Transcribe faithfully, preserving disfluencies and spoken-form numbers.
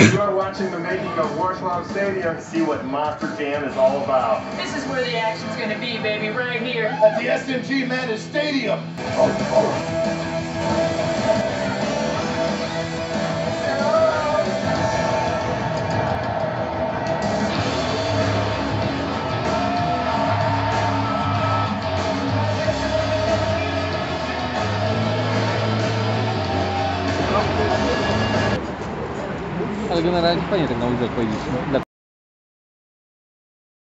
You are watching the making of Warsaw Stadium. See what Monster Jam is all about. This is where the action's gonna be, baby, right here. At the S M G Managed Stadium. Oh, oh. Ale generalnie fajnie tak na ulicach powiedzieć.